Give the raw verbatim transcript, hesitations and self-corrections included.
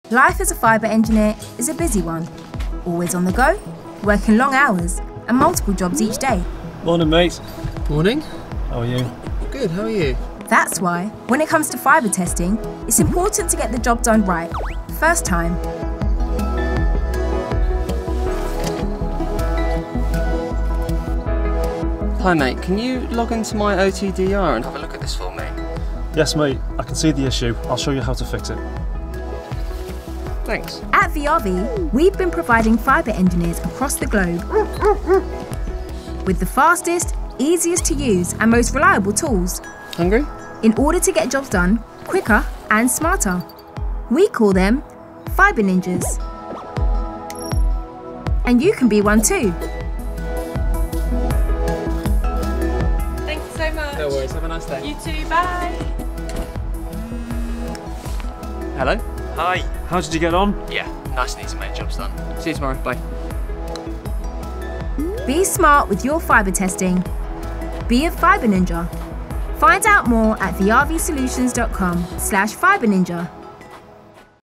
Life as a fibre engineer is a busy one. Always on the go, working long hours and multiple jobs each day. Morning, mate. Morning. How are you? Good, how are you? That's why, when it comes to fibre testing, it's important to get the job done right, first time. Hi mate, can you log into my O T D R and have a look at this for me? Yes, mate. I can see the issue. I'll show you how to fix it. Thanks. At VIAVI, we've been providing fibre engineers across the globe with the fastest, easiest to use and most reliable tools Hungry? in order to get jobs done quicker and smarter. We call them Fibre Ninjas. And you can be one too. Thank you so much. No worries, have a nice day. You too, bye. Hello? Hi. How did you get on? Yeah, nice and easy mate, job's done. See you tomorrow, bye. Be smart with your fibre testing. Be a Fibre Ninja. Find out more at viavi solutions dot com slash fibre ninja.